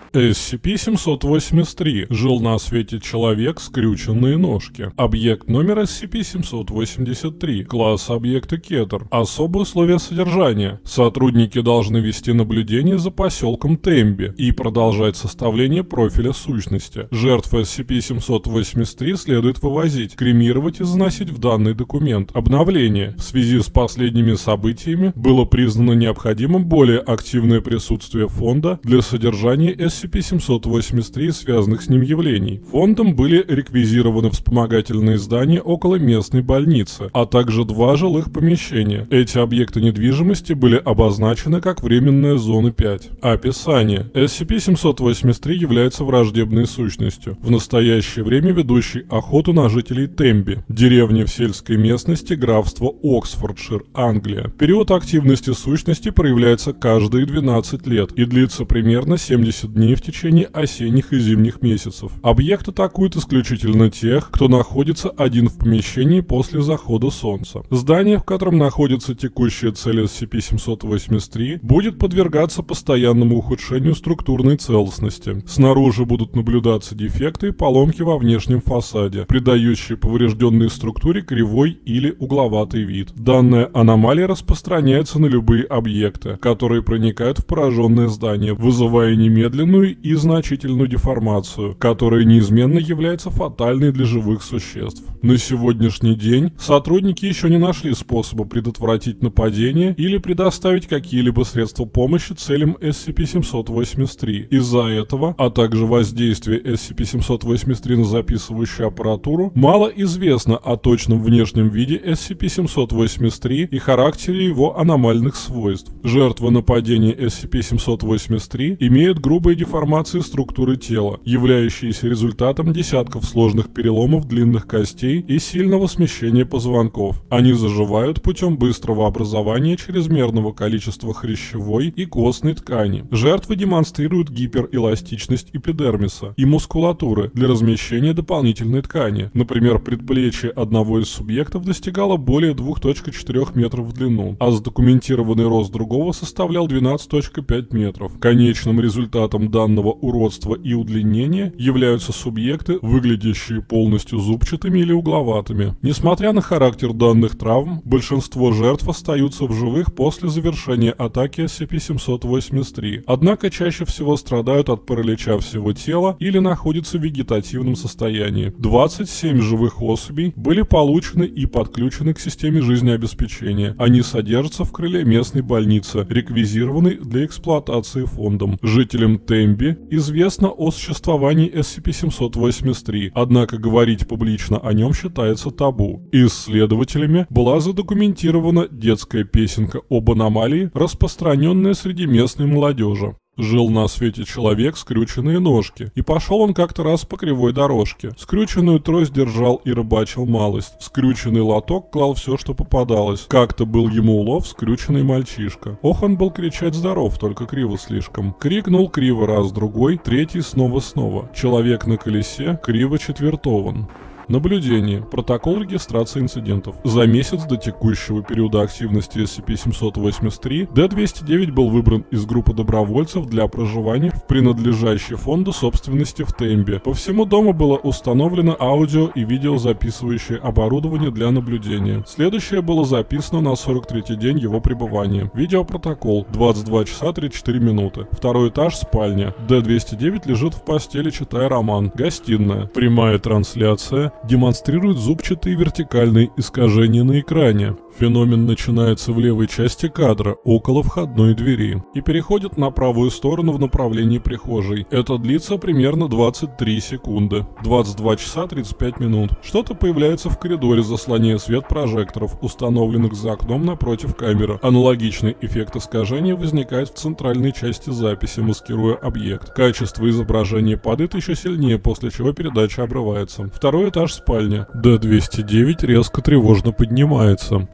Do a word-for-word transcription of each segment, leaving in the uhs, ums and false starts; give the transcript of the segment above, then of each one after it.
эс си пи семьсот восемьдесят три. Жил на свете человек, скрюченные ножки. Объект номер эс си пи семьсот восемьдесят три. Класс объекта Кетер. Особые условия содержания. Сотрудники должны вести наблюдение за поселком Темби и продолжать составление профиля сущности. Жертв эс си пи семьсот восемьдесят три следует вывозить, кремировать и заносить в данный документ. Обновление. В связи с последними событиями было признано необходимым более активное присутствие фонда для содержания эс си пи семьсот восемьдесят три и связанных с ним явлений. Фондом были реквизированы вспомогательные здания около местной больницы, а также два жилых помещения. Эти объекты недвижимости были обозначены как временная зона пять. Описание. эс си пи семьсот восемьдесят три является враждебной сущностью, в настоящее время ведущей охоту на жителей Темби, деревни в сельской местности графства Оксфордшир, Англия. Период активности сущности проявляется каждые двенадцать лет и длится примерно семьдесят дней в течение осенних и зимних месяцев. Объект атакует исключительно тех, кто находится один в помещении после захода солнца. Здание, в котором находится текущая цель эс си пи семьсот восемьдесят три, будет подвергаться постоянному ухудшению структурной целостности. Снаружи будут наблюдаться дефекты и поломки во внешнем фасаде, придающие поврежденной структуре кривой или угловатый вид. Данная аномалия распространяется на любые объекты, которые проникают в пораженное здание, вызывая немедленную и значительную деформацию, которая неизменно является фатальной для живых существ. На сегодняшний день сотрудники еще не нашли способа предотвратить нападение или предоставить какие-либо средства помощи целям эс си пи семьсот восемьдесят три. Из-за этого, а также воздействия эс си пи семьсот восемьдесят три на записывающую аппаратуру, мало известно о точном внешнем виде эс си пи семьсот восемьдесят три и характере его аномальных свойств. Жертвы нападения эс си пи семьсот восемьдесят три имеют грубые деформации структуры тела, являющиеся результатом десятков сложных переломов длинных костей и сильного смещения позвонков. Они заживают путем быстрого образования чрезмерного количества хрящевой и костной ткани. Жертвы демонстрируют гиперэластичность эпидермиса и мускулатуры для размещения дополнительной ткани. Например, предплечье одного из субъектов достигало более двух целых четырёх метров в длину, а задокументированный рост другого составлял двенадцать целых пять метров. Конечным результатом данного уродства и удлинения являются субъекты, выглядящие полностью зубчатыми или угловатыми. Несмотря на характер данных травм, большинство жертв остаются в живых после завершения атаки эс си пи семьсот восемьдесят три, однако чаще всего страдают от паралича всего тела или находятся в вегетативном состоянии. двадцать семь живых особей были получены и подключены к системе жизнеобеспечения. Они содержатся в крыле местной больницы, реквизированной для эксплуатации фондом. Жителям Темби известно о существовании эс си пи семьсот восемьдесят три, однако говорить публично о нем считается табу. Исследователями была задокументирована детская песенка об аномалии, распространенная среди местной молодежи. Жил на свете человек, скрюченные ножки, и пошел он как-то раз по кривой дорожке. Скрюченную трость держал и рыбачил малость. В скрюченный лоток клал все, что попадалось. Как-то был ему улов скрюченный мальчишка. Ох, он был кричать здоров, только криво слишком. Крикнул криво раз, другой, третий снова-снова. Человек на колесе криво четвертован. Наблюдение. Протокол регистрации инцидентов. За месяц до текущего периода активности эс си пи семьсот восемьдесят три Д двести девять был выбран из группы добровольцев для проживания в принадлежащей фонду собственности в Темби. По всему дому было установлено аудио и видеозаписывающее оборудование для наблюдения. Следующее было записано на сорок третий день его пребывания. Видеопротокол. двадцать два часа тридцать четыре минуты. Второй этаж, спальня. Д двести девять лежит в постели, читая роман. Гостиная. Прямая трансляция демонстрирует зубчатые вертикальные искажения на экране. Феномен начинается в левой части кадра, около входной двери, и переходит на правую сторону в направлении прихожей. Это длится примерно двадцать три секунды. двадцать два часа тридцать пять минут. Что-то появляется в коридоре, заслоняя свет прожекторов, установленных за окном напротив камеры. Аналогичный эффект искажения возникает в центральной части записи, маскируя объект. Качество изображения падает еще сильнее, после чего передача обрывается. Второй этаж, спальня. Д двести девять резко тревожно поднимается.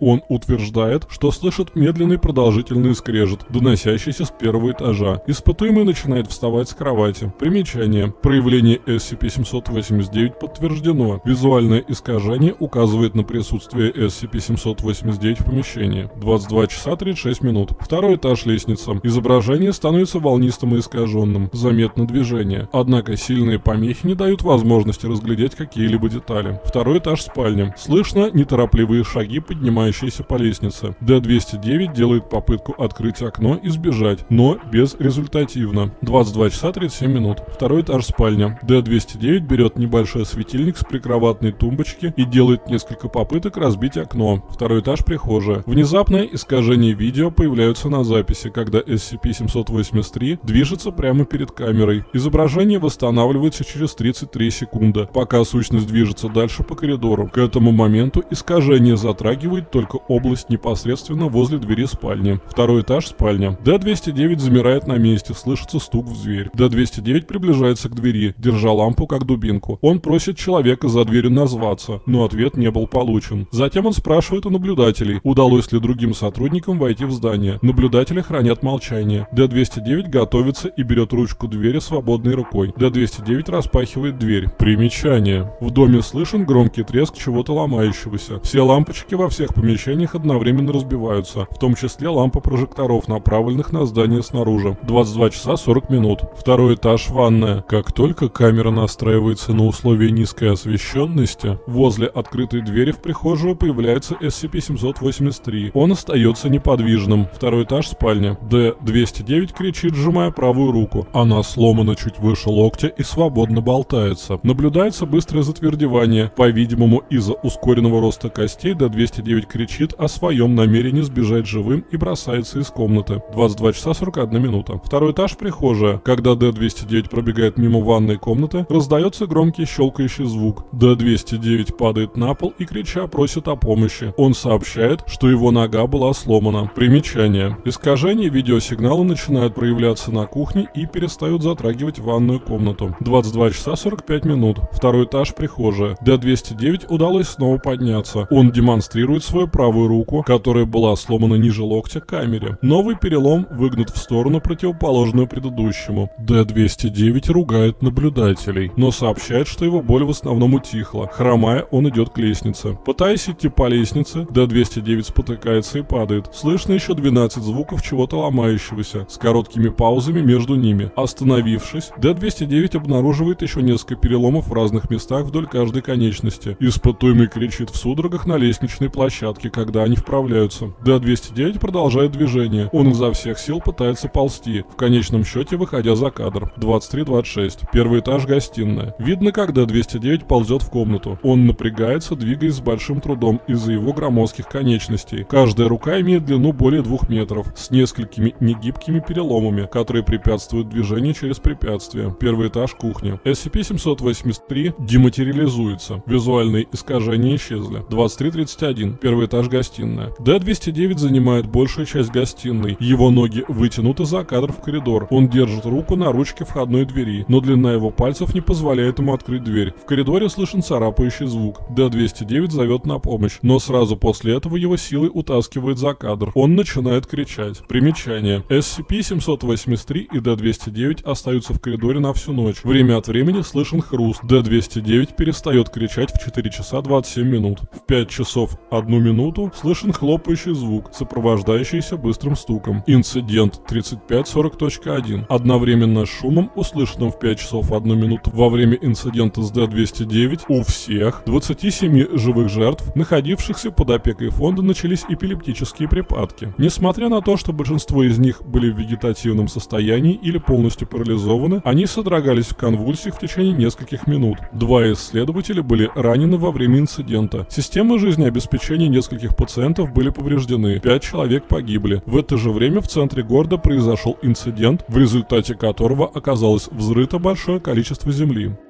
Он утверждает, что слышит медленный продолжительный скрежет, доносящийся с первого этажа. Испытуемый начинает вставать с кровати. Примечание. Проявление эс си пи семьсот восемьдесят девять подтверждено. Визуальное искажение указывает на присутствие эс си пи семьсот восемьдесят девять в помещении. двадцать два часа тридцать шесть минут. Второй этаж лестница. Изображение становится волнистым и искаженным. Заметно движение. Однако сильные помехи не дают возможности разглядеть какие-либо детали. Второй этаж спальни. Слышно неторопливые шаги, поднимающиеся по лестнице. дэ двести девять делает попытку открыть окно и сбежать, но безрезультативно. двадцать два часа тридцать семь минут. Второй этаж спальня. дэ двести девять берет небольшой светильник с прикроватной тумбочки и делает несколько попыток разбить окно. Второй этаж прихожая. Внезапное искажение видео появляются на записи, когда эс си пи семьсот восемьдесят три движется прямо перед камерой. Изображение восстанавливается через тридцать три секунды, пока сущность движется дальше по коридору. К этому моменту искажение затрагивает только область непосредственно возле двери спальни. Второй этаж спальня. дэ двести девять замирает на месте, слышится стук в дверь. дэ двести девять приближается к двери, держа лампу как дубинку. Он просит человека за дверью назваться, но ответ не был получен. Затем он спрашивает у наблюдателей, удалось ли другим сотрудникам войти в здание. Наблюдатели хранят молчание. дэ двести девять готовится и берет ручку двери свободной рукой. дэ двести девять распахивает дверь. Примечание. В доме слышен громкий треск чего-то ломающегося. Все лампочки во всех помещениях одновременно разбиваются, в том числе лампа прожекторов, направленных на здание снаружи. двадцать два часа сорок минут. Второй этаж ванная. Как только камера настраивается на условия низкой освещенности, возле открытой двери в прихожую появляется эс си пи семьсот восемьдесят три. Он остается неподвижным. Второй этаж спальня. дэ двести девять кричит, сжимая правую руку. Она сломана чуть выше локтя и свободно болтается. Наблюдается быстрое затвердевание. По-видимому, из-за ускоренного роста костей дэ двести девять кричит о своем намерении сбежать живым и бросается из комнаты. двадцать два часа сорок одна минута. Второй этаж прихожая. Когда дэ двести девять пробегает мимо ванной комнаты, раздается громкий щелкающий звук. дэ двести девять падает на пол и крича просит о помощи. Он сообщает, что его нога была сломана. Примечание. Искажения видеосигнала начинают проявляться на кухне и перестают затрагивать ванную комнату. двадцать два часа сорок пять минут. Второй этаж прихожая. дэ двести девять удалось снова подняться. Он демонстрирует свою правую руку, которая была сломана ниже локтя к камере. Новый перелом выгнут в сторону, противоположную предыдущему. дэ двести девять ругает наблюдателей, но сообщает, что его боль в основном утихла. Хромая, он идет к лестнице. Пытаясь идти по лестнице, дэ двести девять спотыкается и падает. Слышно еще двенадцать звуков чего-то ломающегося, с короткими паузами между ними. Остановившись, дэ двести девять обнаруживает еще несколько переломов в разных местах вдоль каждой конечности. Испытуемый кричит в судорогах на лестничной площадке, когда они вправляются. дэ двести девять продолжает движение. Он изо всех сил пытается ползти, в конечном счете выходя за кадр. двадцать три двадцать шесть. Первый этаж гостиная. Видно, как дэ двести девять ползет в комнату. Он напрягается, двигаясь с большим трудом из-за его громоздких конечностей. Каждая рука имеет длину более двух метров, с несколькими негибкими переломами, которые препятствуют движению через препятствия. Первый этаж кухня. эс си пи семьсот восемьдесят три дематериализуется. Визуальные искажения исчезли. двадцать три тридцать один. Первый этаж гостиная. дэ двести девять занимает большую часть гостиной. Его ноги вытянуты за кадр в коридор. Он держит руку на ручке входной двери, но длина его пальцев не позволяет ему открыть дверь. В коридоре слышен царапающий звук. дэ двести девять зовет на помощь, но сразу после этого его силой утаскивает за кадр. Он начинает кричать. Примечание. эс си пи семьсот восемьдесят три и дэ двести девять остаются в коридоре на всю ночь. Время от времени слышен хруст. дэ двести девять перестает кричать в четыре часа двадцать семь минут. В пять часов одну минуту слышен хлопающий звук, сопровождающийся быстрым стуком. Инцидент тридцать пять сорок точка один. Одновременно с шумом, услышанным в пять часов одну минуту во время инцидента с дэ двести девять, у всех двадцати семи живых жертв, находившихся под опекой фонда, начались эпилептические припадки. Несмотря на то, что большинство из них были в вегетативном состоянии или полностью парализованы, они содрогались в конвульсиях в течение нескольких минут. Два исследователя были ранены во время инцидента. Системы жизнеобеспечения нескольких пациентов были повреждены. Пять человек погибли. В это же время в центре города произошел инцидент, в результате которого оказалось взрыто большое количество земли.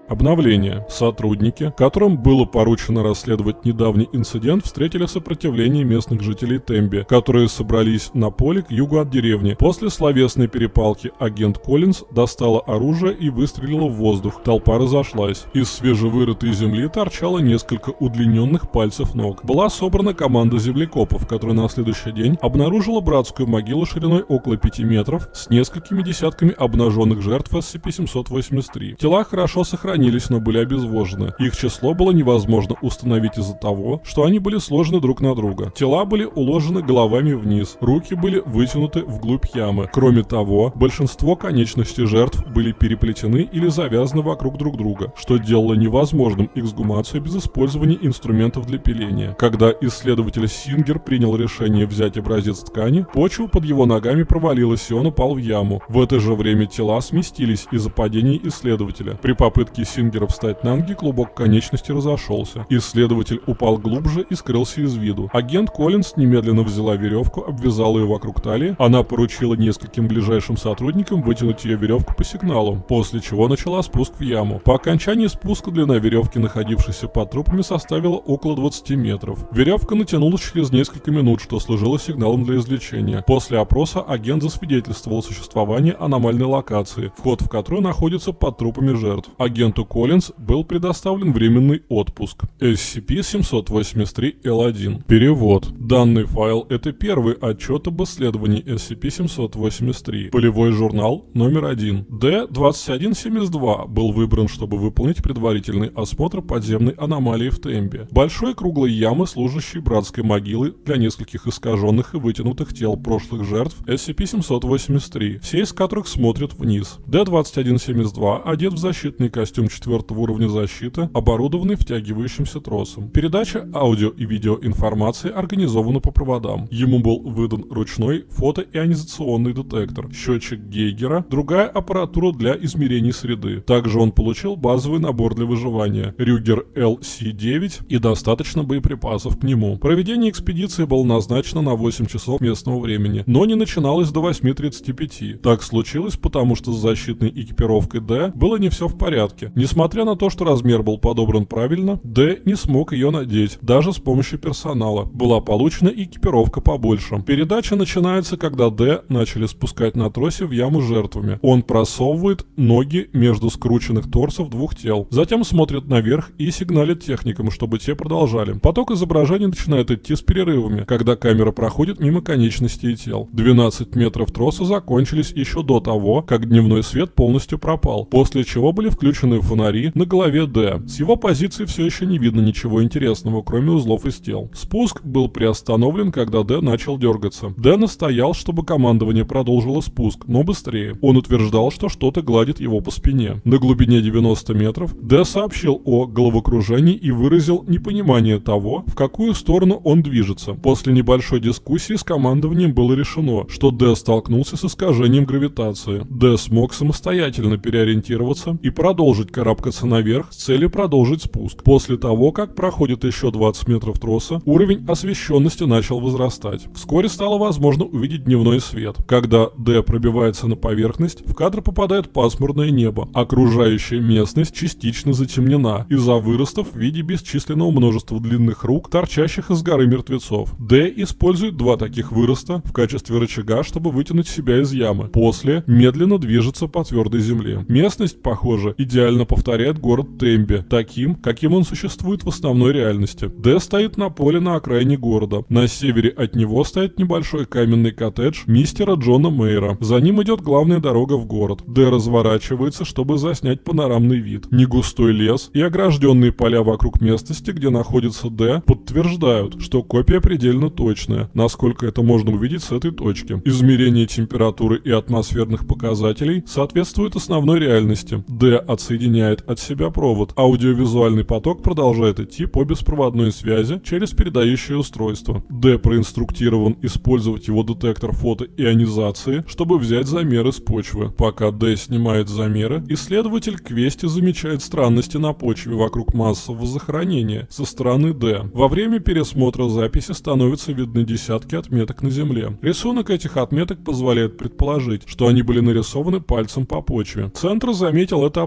Обновление. Сотрудники, которым было поручено расследовать недавний инцидент, встретили сопротивление местных жителей Темби, которые собрались на поле к югу от деревни. После словесной перепалки агент Коллинз достала оружие и выстрелила в воздух. Толпа разошлась. Из свежевырытой земли торчало несколько удлиненных пальцев ног. Была собрана команда землекопов, которая на следующий день обнаружила братскую могилу шириной около пяти метров с несколькими десятками обнаженных жертв эс си пи семьсот восемьдесят три. Тела хорошо сохранились, но были обезвожены. Их число было невозможно установить из-за того, что они были сложены друг на друга. Тела были уложены головами вниз, руки были вытянуты вглубь ямы. Кроме того, большинство конечностей жертв были переплетены или завязаны вокруг друг друга, что делало невозможным эксгумацию без использования инструментов для пиления. Когда исследователь Сингер принял решение взять образец ткани, почва под его ногами провалилась, и он упал в яму. В это же время тела сместились из-за падения исследователя. При попытке Сингера встать на ноги, клубок конечности разошелся. Исследователь упал глубже и скрылся из виду. Агент Коллинз немедленно взяла веревку, обвязала ее вокруг талии. Она поручила нескольким ближайшим сотрудникам вытянуть ее веревку по сигналу, после чего начала спуск в яму. По окончании спуска длина веревки, находившейся под трупами, составила около двадцати метров. Веревка натянулась через несколько минут, что служило сигналом для извлечения. После опроса агент засвидетельствовал существование аномальной локации, вход в которую находится под трупами жертв. Агенту Коллинз был предоставлен временный отпуск. эс си пи семьсот восемьдесят три эл один. Перевод. Данный файл — это первый отчет об исследовании эс си пи семьсот восемьдесят три. Полевой журнал номер один. Д двадцать один семьдесят два был выбран, чтобы выполнить предварительный осмотр подземной аномалии в Тембе. Большой круглой ямы, служащей братской могилой для нескольких искаженных и вытянутых тел прошлых жертв эс си пи семьсот восемьдесят три, все из которых смотрят вниз. Д двадцать один семьдесят два одет в защитный костюм четвертого уровня защиты, оборудованный втягивающимся тросом. Передача аудио и видеоинформации организована по проводам. Ему был выдан ручной фотоионизационный детектор, счетчик Гейгера, другая аппаратура для измерений среды. Также он получил базовый набор для выживания — Рюгер эл си девять и достаточно боеприпасов к нему. Проведение экспедиции было назначено на восемь часов местного времени, но не начиналось до восьми тридцати пяти. Так случилось, потому что с защитной экипировкой Д было не все в порядке. Несмотря на то, что размер был подобран правильно, Д не смог ее надеть, даже с помощью персонала. Была получена экипировка побольше. Передача начинается, когда Д начали спускать на тросе в яму с жертвами. Он просовывает ноги между скрученных торсов двух тел, затем смотрит наверх и сигналит техникам, чтобы те продолжали. Поток изображений начинает идти с перерывами, когда камера проходит мимо конечностей и тел. двенадцать метров троса закончились еще до того, как дневной свет полностью пропал, после чего были включены фонари на голове Д. С его позиции все еще не видно ничего интересного, кроме узлов из тел. Спуск был приостановлен, когда Д начал дергаться. Д настоял, чтобы командование продолжило спуск, но быстрее. Он утверждал, что что-то гладит его по спине. На глубине девяноста метров Д сообщил о головокружении и выразил непонимание того, в какую сторону он движется. После небольшой дискуссии с командованием было решено, что Д столкнулся с искажением гравитации. Д смог самостоятельно переориентироваться и продолжить карабкаться наверх с целью продолжить спуск. После того, как проходит еще двадцать метров троса, уровень освещенности начал возрастать. Вскоре стало возможно увидеть дневной свет. Когда Д пробивается на поверхность, в кадр попадает пасмурное небо. Окружающая местность частично затемнена из-за выростов в виде бесчисленного множества длинных рук, торчащих из горы мертвецов. Д использует два таких выроста в качестве рычага, чтобы вытянуть себя из ямы. После медленно движется по твердой земле. Местность, похоже, идеально повторяет город Темби, таким, каким он существует в основной реальности. Д стоит на поле на окраине города. На севере от него стоит небольшой каменный коттедж мистера Джона Мейера. За ним идет главная дорога в город. Д разворачивается, чтобы заснять панорамный вид. Негустой лес и огражденные поля вокруг местности, где находится Д, подтверждают, что копия предельно точная, насколько это можно увидеть с этой точки. Измерение температуры и атмосферных показателей соответствует основной реальности. Д отсоединяет от себя провод. Аудиовизуальный поток продолжает идти по беспроводной связи через передающее устройство. Д проинструктирован использовать его детектор фотоионизации, чтобы взять замеры с почвы. Пока Д снимает замеры, исследователь Квести замечает странности на почве вокруг массового захоронения со стороны Д. Во время пересмотра записи становятся видны десятки отметок на земле. Рисунок этих отметок позволяет предположить, что они были нарисованы пальцем по почве. Центр заметил это обстоятельство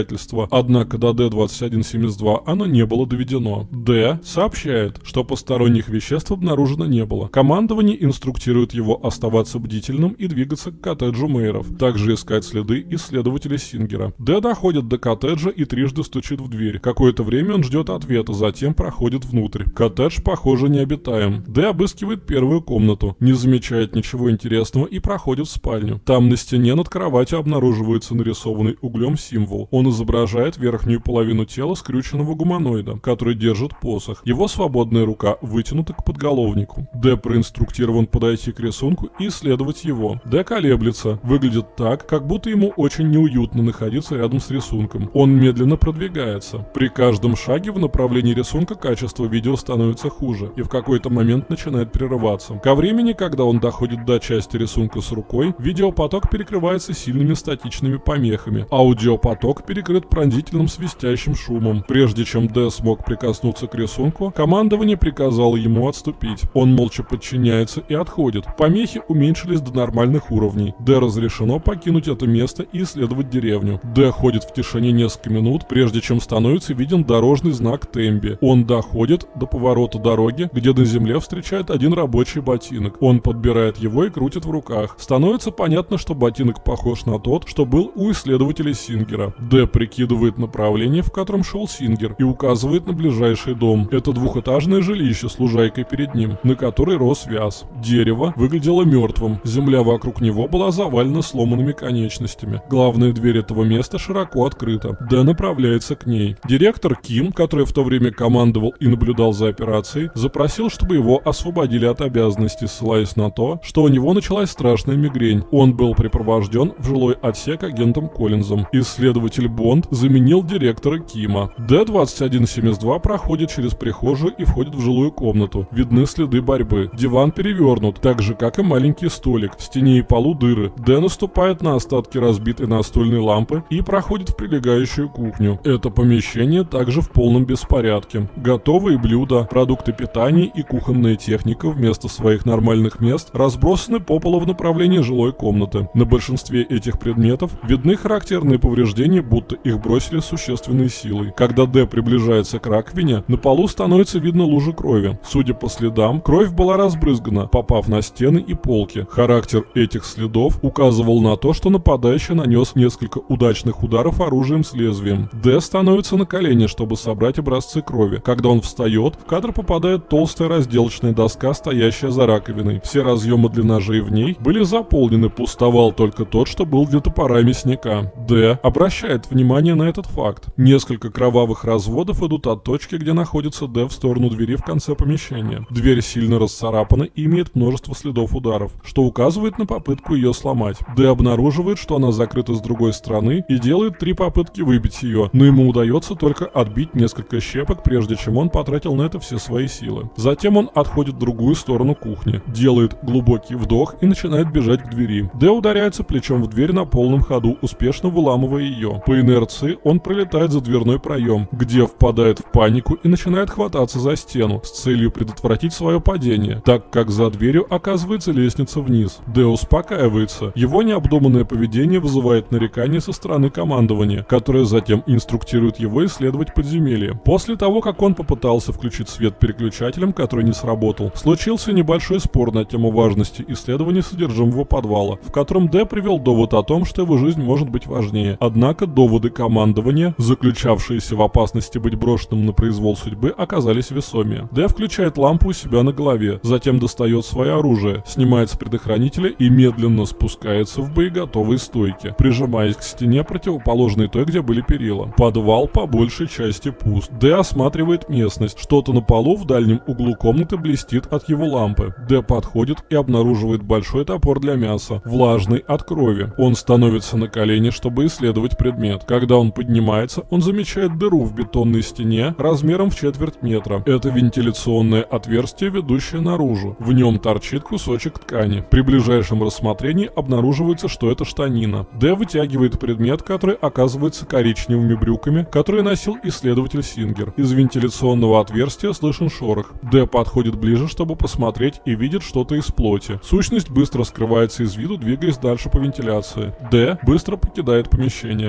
обстоятельство, однако до Д двадцать один семьдесят два оно не было доведено. Д сообщает, что посторонних веществ обнаружено не было. Командование инструктирует его оставаться бдительным и двигаться к коттеджу Мейеров, также искать следы исследователя Сингера. Д доходит до коттеджа и трижды стучит в дверь. Какое-то время он ждет ответа, затем проходит внутрь. Коттедж, похоже, необитаем. Д обыскивает первую комнату, не замечает ничего интересного и проходит в спальню. Там на стене над кроватью обнаруживается нарисованный углем символ. Он изображает верхнюю половину тела скрюченного гуманоида, который держит посох. Его свободная рука вытянута к подголовнику. Д проинструктирован подойти к рисунку и исследовать его. Д колеблется, выглядит так, как будто ему очень неуютно находиться рядом с рисунком. Он медленно продвигается. При каждом шаге в направлении рисунка качество видео становится хуже и в какой-то момент начинает прерываться. Ко времени, когда он доходит до части рисунка с рукой, видеопоток перекрывается сильными статичными помехами. Аудиопоток перекрыт пронзительным свистящим шумом. Прежде чем Д смог прикоснуться к рисунку, командование приказало ему отступить. Он молча подчиняется и отходит. Помехи уменьшились до нормальных уровней. Д разрешено покинуть это место и исследовать деревню. Д ходит в тишине несколько минут, прежде чем становится виден дорожный знак Темби. Он доходит до поворота дороги, где на земле встречает один рабочий ботинок. Он подбирает его и крутит в руках. Становится понятно, что ботинок похож на тот, что был у исследователя Сингера. Д прикидывает направление, в котором шел Сингер, и указывает на ближайший дом. Это двухэтажное жилище с лужайкой перед ним, на которой рос вяз. Дерево выглядело мертвым. Земля вокруг него была завалена сломанными конечностями. Главная дверь этого места широко открыта. Д направляется к ней. Директор Ким, который в то время командовал и наблюдал за операцией, запросил, чтобы его освободили от обязанностей, ссылаясь на то, что у него началась страшная мигрень. Он был припровожден в жилой отсек агентом Коллинзом. Исследователь Бонд заменил директора Кима. Д двадцать один семьдесят два проходит через прихожую и входит в жилую комнату. Видны следы борьбы. Диван перевернут, так же как и маленький столик. В стене и полу дыры. Д наступает на остатки разбитой настольной лампы и проходит в прилегающую кухню. Это помещение также в полном беспорядке. Готовые блюда, продукты питания и кухонная техника вместо своих нормальных мест разбросаны по полу в направлении жилой комнаты. На большинстве этих предметов видны характерные повреждения, будто их бросили существенной силой. Когда Д приближается к раковине, на полу становится видно лужа крови. Судя по следам, кровь была разбрызгана, попав на стены и полки. Характер этих следов указывал на то, что нападающий нанес несколько удачных ударов оружием с лезвием. Д становится на колени, чтобы собрать образцы крови. Когда он встает, в кадр попадает толстая разделочная доска, стоящая за раковиной. Все разъемы для ножей в ней были заполнены, пустовал только тот, что был для топора мясника. Д обращает внимание на этот факт. Несколько кровавых разводов идут от точки, где находится Д, в сторону двери в конце помещения. Дверь сильно расцарапана и имеет множество следов ударов, что указывает на попытку ее сломать. Д обнаруживает, что она закрыта с другой стороны и делает три попытки выбить ее, но ему удается только отбить несколько щепок, прежде чем он потратил на это все свои силы. Затем он отходит в другую сторону кухни, делает глубокий вдох и начинает бежать к двери. Д ударяется плечом в дверь на полном ходу, успешно выламывая ее. По инерции он пролетает за дверной проем, где впадает в панику и начинает хвататься за стену с целью предотвратить свое падение, так как за дверью оказывается лестница вниз. Д успокаивается. Его необдуманное поведение вызывает нарекания со стороны командования, которое затем инструктирует его исследовать подземелье. После того, как он попытался включить свет переключателем, который не сработал, случился небольшой спор на тему важности исследования содержимого подвала, в котором Д привел довод о том, что его жизнь может быть важнее. Однако доводы командования, заключавшиеся в опасности быть брошенным на произвол судьбы, оказались весомее. Д включает лампу у себя на голове, затем достает свое оружие, снимает с предохранителя и медленно спускается в боеготовые стойки, прижимаясь к стене, противоположной той, где были перила. Подвал по большей части пуст. Д осматривает местность. Что-то на полу в дальнем углу комнаты блестит от его лампы. Д подходит и обнаруживает большой топор для мяса, влажный от крови. Он становится на колени, чтобы исследовать предмет. Когда он поднимается, он замечает дыру в бетонной стене размером в четверть метра. Это вентиляционное отверстие, ведущее наружу. В нем торчит кусочек ткани. При ближайшем рассмотрении обнаруживается, что это штанина. Д вытягивает предмет, который оказывается коричневыми брюками, которые носил исследователь Сингер. Из вентиляционного отверстия слышен шорох. Д подходит ближе, чтобы посмотреть, и видит что-то из плоти. Сущность быстро скрывается из виду, двигаясь дальше по вентиляции. Д быстро покидает помещение. Исходя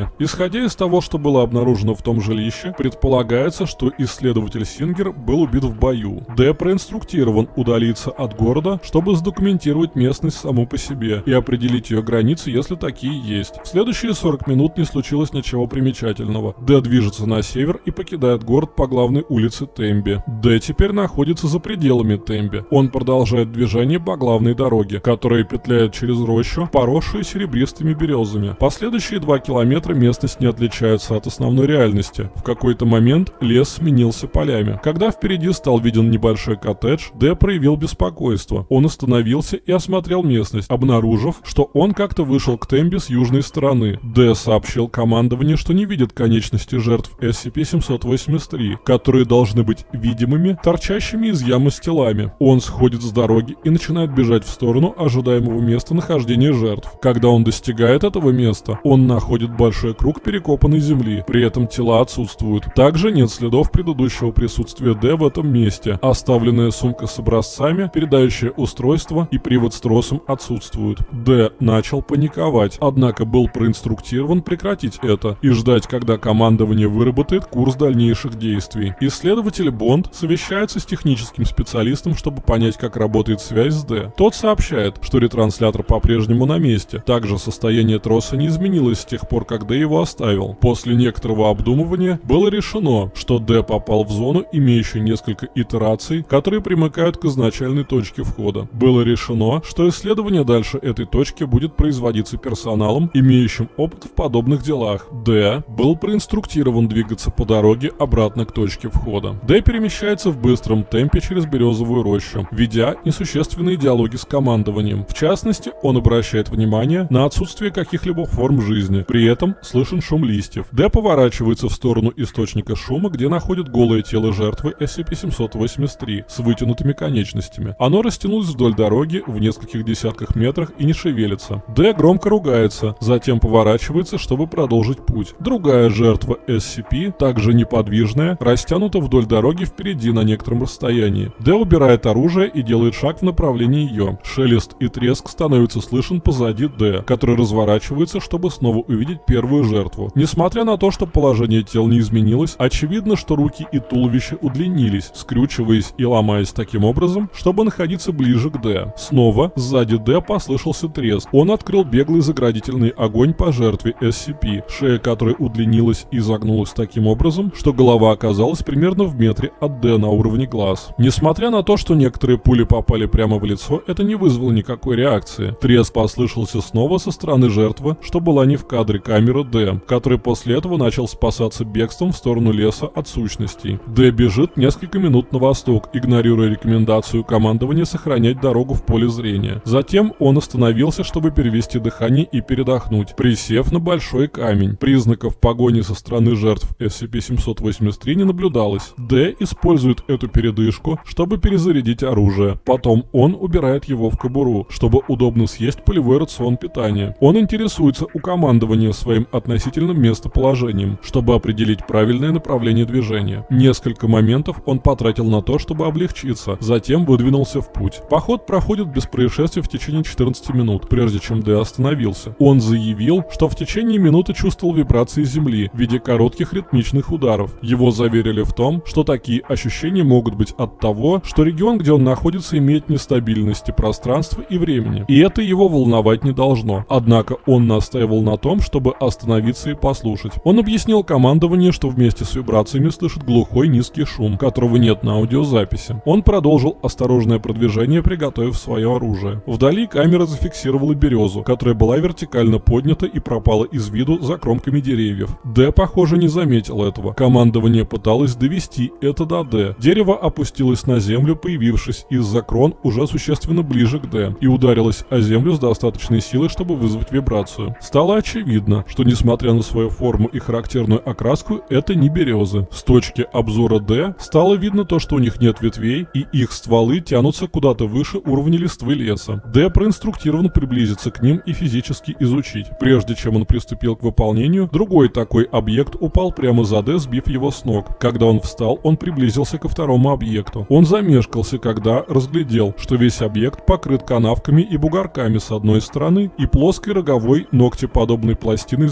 Исходя из того, что было обнаружено в том жилище, предполагается, что исследователь Сингер был убит в бою. Д проинструктирован удалиться от города, чтобы задокументировать местность саму по себе и определить ее границы, если такие есть. В следующие сорок минут не случилось ничего примечательного. Д движется на север и покидает город по главной улице Темби. Д теперь находится за пределами Темби. Он продолжает движение по главной дороге, которая петляет через рощу, поросшую серебристыми березами. Последующие два километра местность не отличается от основной реальности. В какой-то момент лес сменился полями. Когда впереди стал виден небольшой коттедж, Д проявил беспокойство. Он остановился и осмотрел местность, обнаружив, что он как-то вышел к Темби с южной стороны. Д сообщил командованию, что не видит конечности жертв эс си пи семьсот восемьдесят три, которые должны быть видимыми, торчащими из ямы с телами. Он сходит с дороги и начинает бежать в сторону ожидаемого места нахождения жертв. Когда он достигает этого места, он находит большой круг перекопанной земли, при этом тела отсутствуют. Также нет следов предыдущего присутствия Д в этом месте. Оставленная сумка с образцами, передающее устройство и привод с тросом отсутствуют. Д начал паниковать, однако был проинструктирован прекратить это и ждать, когда командование выработает курс дальнейших действий. Исследователь Бонд совещается с техническим специалистом, чтобы понять, как работает связь с Д. Тот сообщает, что ретранслятор по-прежнему на месте. Также состояние троса не изменилось с тех пор, как Д его оставил. После некоторого обдумывания было решено, что Д попал в зону, имеющую несколько итераций, которые примыкают к изначальной точке входа. Было решено, что исследование дальше этой точки будет производиться персоналом, имеющим опыт в подобных делах. Д был проинструктирован двигаться по дороге обратно к точке входа. Д перемещается в быстром темпе через березовую рощу, ведя несущественные диалоги с командованием. В частности, он обращает внимание на отсутствие каких-либо форм жизни. При этом слышен шум листьев. Д поворачивается в сторону источника шума, где находит голое тело жертвы эс си пи семьсот восемьдесят три с вытянутыми конечностями. Оно растянулось вдоль дороги в нескольких десятках метрах и не шевелится. Д громко ругается, затем поворачивается, чтобы продолжить путь. Другая жертва эс си пи, также неподвижная, растянута вдоль дороги впереди на некотором расстоянии. Д убирает оружие и делает шаг в направлении ее. Шелест и треск становится слышен позади Д, который разворачивается, чтобы снова увидеть первую жертву. Несмотря на то, что положение тел не изменилось, очевидно, что руки и туловище удлинились, скрючиваясь и ломаясь таким образом, чтобы находиться ближе к Д. Снова сзади Д послышался треск. Он открыл беглый заградительный огонь по жертве эс си пи, шея которой удлинилась и загнулась таким образом, что голова оказалась примерно в метре от Д на уровне глаз. Несмотря на то, что некоторые пули попали прямо в лицо, это не вызвало никакой реакции. Треск послышался снова со стороны жертвы, что была не в кадре камеры Д, который после этого начал спасаться бегством в сторону леса от сущностей. Д бежит несколько минут на восток, игнорируя рекомендацию командования сохранять дорогу в поле зрения. Затем он остановился, чтобы перевести дыхание и передохнуть, присев на большой камень. Признаков погони со стороны жертв эс си пи семьсот восемьдесят три не наблюдалось. Д использует эту передышку, чтобы перезарядить оружие. Потом он убирает его в кобуру, чтобы удобно съесть полевой рацион питания. Он интересуется у командования своим относительным местоположением, чтобы определить правильное направление движения. Несколько моментов он потратил на то, чтобы облегчиться, затем выдвинулся в путь. Поход проходит без происшествий в течение четырнадцати минут, прежде чем Д остановился. Он заявил, что в течение минуты чувствовал вибрации земли в виде коротких ритмичных ударов. Его заверили в том, что такие ощущения могут быть от того, что регион, где он находится, имеет нестабильности пространства и времени, и это его волновать не должно. Однако он настаивал на том, чтобы остановиться и послушать. Он объяснил командованию, что вместе с вибрациями слышит глухой низкий шум, которого нет на аудиозаписи. Он продолжил осторожное продвижение, приготовив свое оружие. Вдали камера зафиксировала березу, которая была вертикально поднята и пропала из виду за кромками деревьев. Д, похоже, не заметил этого. Командование пыталось довести это до Д. Дерево опустилось на землю, появившись из-за крон уже существенно ближе к Д, и ударилось о землю с достаточной силой, чтобы вызвать вибрацию. Стало очевидно, что несмотря на свою форму и характерную окраску, это не березы. С точки обзора Д стало видно то, что у них нет ветвей, и их стволы тянутся куда-то выше уровня листвы леса. Д проинструктирован приблизиться к ним и физически изучить. Прежде чем он приступил к выполнению, другой такой объект упал прямо за Д, сбив его с ног. Когда он встал, он приблизился ко второму объекту. Он замешкался, когда разглядел, что весь объект покрыт канавками и бугорками с одной стороны и плоской роговой ногтеподобной пластиной с другой.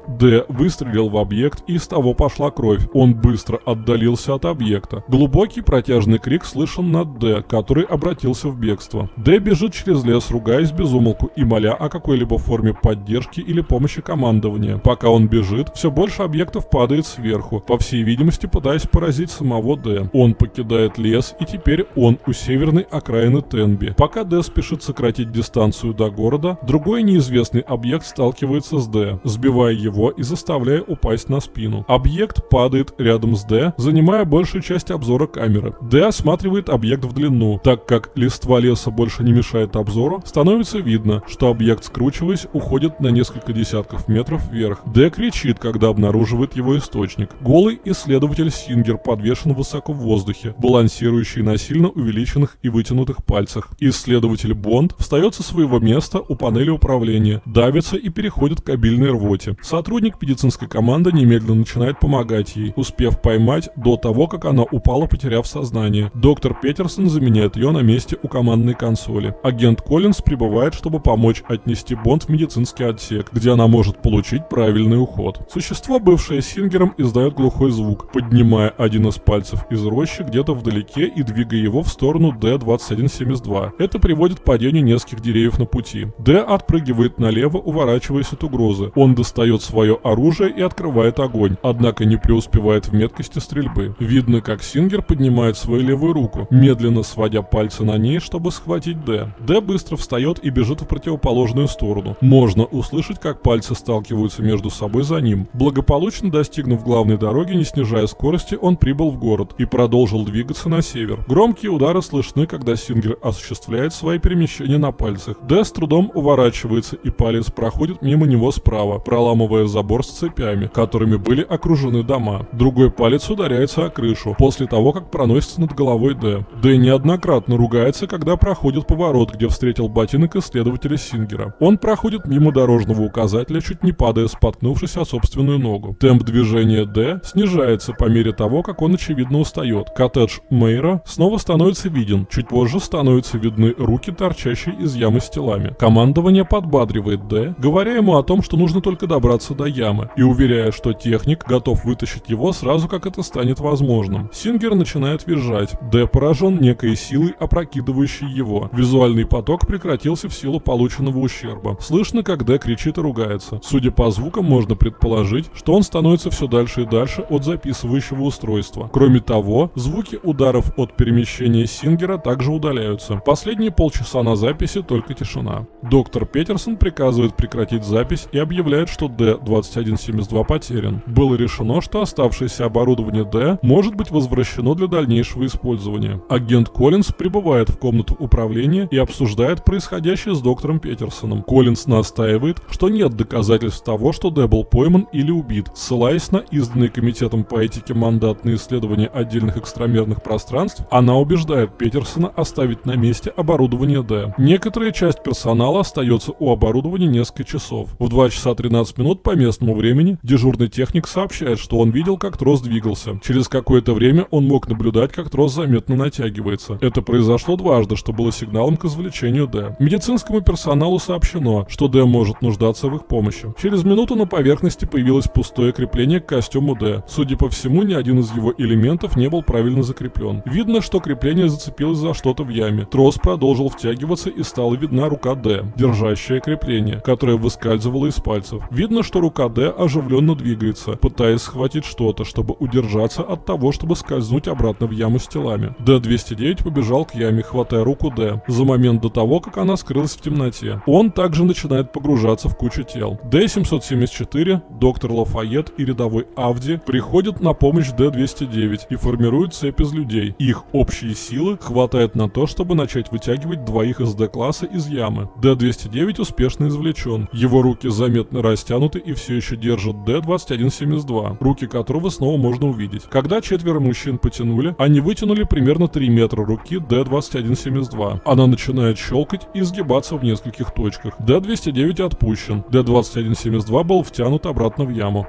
Д выстрелил в объект, и из того пошла кровь. Он быстро отдалился от объекта. Глубокий протяжный крик слышен над Д, который обратился в бегство. Д бежит через лес, ругаясь без умолку и моля о какой-либо форме поддержки или помощи командования. Пока он бежит, все больше объектов падает сверху, по всей видимости пытаясь поразить самого Д. Он покидает лес, и теперь он у северной окраины Тенби. Пока Д спешит сократить дистанцию до города, другой неизвестный объект сталкивается с Д, сбивая его и заставляя упасть на спину. Объект падает рядом с Д, занимая большую часть обзора камеры. Д осматривает объект в длину. Так как листва леса больше не мешает обзору, становится видно, что объект, скручиваясь, уходит на несколько десятков метров вверх. Д кричит, когда обнаруживает его источник. Голый исследователь Сингер подвешен высоко в воздухе, балансирующий на сильно увеличенных и вытянутых пальцах. Исследователь Бонд встает со своего места у панели управления, давится и переходит к обильной рвоте. Сотрудник медицинской команды немедленно начинает помогать ей, успев поймать до того, как она упала, потеряв сознание. Доктор Петерсон заменяет ее на месте у командной консоли. Агент Коллинз прибывает, чтобы помочь отнести Бонд в медицинский отсек, где она может получить правильный уход. Существо, бывшее Сингером, издает глухой звук, поднимая один из пальцев из рощи где-то вдалеке и двигая его в сторону Д двадцать один семьдесят два. Это приводит к падению нескольких деревьев на пути. Д отпрыгивает налево, уворачиваясь от угрозы. Он достает свое оружие и открывает огонь, однако не преуспевает в меткости стрельбы. Видно, как Сингер поднимает свою левую руку, медленно сводя пальцы на ней, чтобы схватить Д. Д быстро встает и бежит в противоположную сторону. Можно услышать, как пальцы сталкиваются между собой за ним. Благополучно достигнув главной дороги, не снижая скорости, он прибыл в город и продолжил двигаться на север. Громкие удары слышны, когда Сингер осуществляет свои перемещения на пальцах. Д с трудом уворачивается, и палец проходит мимо него справа, проламывая забор с цепями, которыми были окружены дома. Другой палец ударяется о крышу, после того, как проносится над головой Д. Д неоднократно ругается, когда проходит поворот, где встретил ботинок исследователя Сингера. Он проходит мимо дорожного указателя, чуть не падая, споткнувшись о собственную ногу. Темп движения Д снижается по мере того, как он очевидно устает. Коттедж Мэйра снова становится виден, чуть позже становятся видны руки, торчащие из ямы с телами. Командование подбадривает Д, говоря ему о том, что нужно только добраться до ямы, и уверяя, что техник готов вытащить его сразу, как это станет возможным. Сингер начинает визжать. Д поражен некой силой, опрокидывающей его. Визуальный поток прекратился в силу полученного ущерба. Слышно, как Д кричит и ругается. Судя по звукам, можно предположить, что он становится все дальше и дальше от записывающего устройства. Кроме того, звуки ударов от перемещения Сингера также удаляются. Последние полчаса на записи только тишина. Доктор Петерсон приказывает прекратить запись и объявляет, что Д двадцать один семьдесят два потерян. Было решено, что оставшееся оборудование Д может быть возвращено для дальнейшего использования. Агент Коллинз прибывает в комнату управления и обсуждает происходящее с доктором Петерсоном. Коллинз настаивает, что нет доказательств того, что Д был пойман или убит, ссылаясь на изданный комитетом по этике мандат на исследование отдельных экстрамерных пространств. Она убеждает Петерсона оставить на месте оборудование Д. Некоторая часть персонала остается у оборудования несколько часов. В два часа тринадцать минут по местному времени дежурный техник сообщает, что он видел, как трос двигался. Через какое-то время он мог наблюдать, как трос заметно натягивается. Это произошло дважды, что было сигналом к извлечению Д. Медицинскому персоналу сообщено, что Д может нуждаться в их помощи. Через минуту на поверхности появилось пустое крепление к костюму Д. Судя по всему, ни один из его элементов не был правильно закреплен. Видно, что крепление зацепилось за что-то в яме. Трос продолжил втягиваться, и стала видна рука Д, держащая крепление, которое выскальзывало из пальцев. Видно, что рука Д оживленно двигается, пытаясь схватить что-то, чтобы удержаться от того, чтобы скользнуть обратно в яму с телами. Д двести девять побежал к яме, хватая руку Д, за момент до того, как она скрылась в темноте. Он также начинает погружаться в кучу тел. Д семьсот семьдесят четыре, доктор Лафайет и рядовой Авди приходят на помощь Д двести девять и формируют цепь из людей. Их общие силы хватает на то, чтобы начать вытягивать двоих из Д-класса из ямы. Д двести девять успешно извлечен. Его руки заметно растянуты и все еще держат Д двадцать один семьдесят два, руки которого снова можно увидеть. Когда четверо мужчин потянули, они вытянули примерно три метра руки Д двадцать один семьдесят два. Она начинает щелкать и сгибаться в нескольких точках. Д двести девять отпущен. Д двадцать один семьдесят два был втянут обратно в яму.